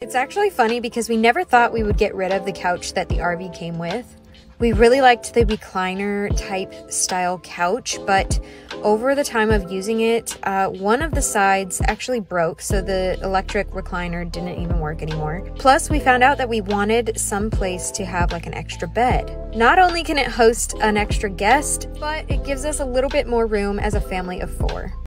It's actually funny because we never thought we would get rid of the couch that the RV came with. We really liked the recliner type style couch, but over the time of using it, one of the sides actually broke, so the electric recliner didn't even work anymore. Plus, we found out that we wanted some place to have like an extra bed. Not only can it host an extra guest, but it gives us a little bit more room as a family of 4.